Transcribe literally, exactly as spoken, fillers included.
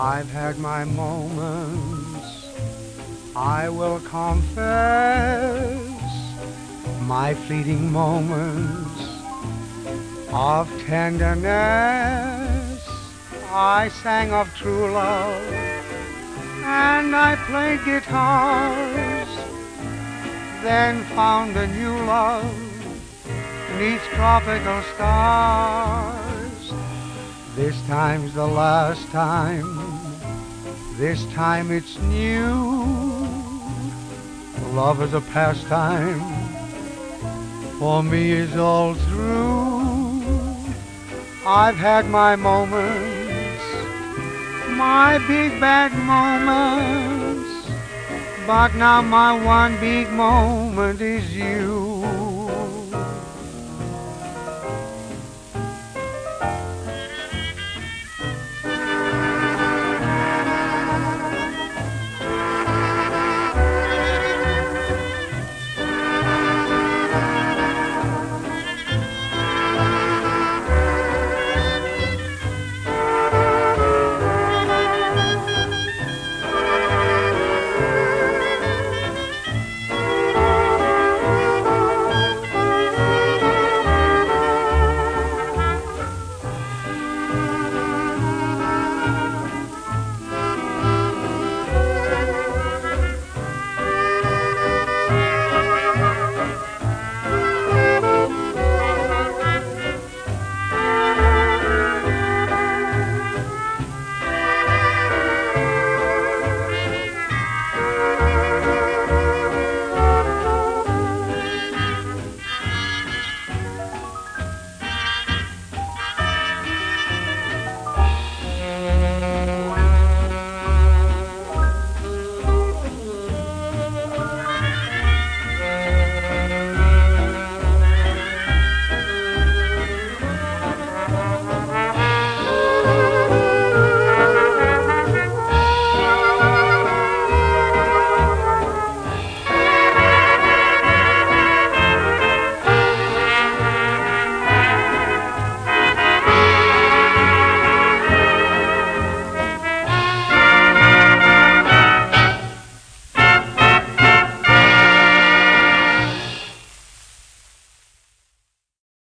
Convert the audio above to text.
I've had my moments, I will confess, my fleeting moments of tenderness. I sang of true love, and I played guitars, then found a new love neath tropical stars. This time's the last time, this time it's new. Love is a pastime, for me is all through. I've had my moments, my big bad moments, but now my one big moment is you.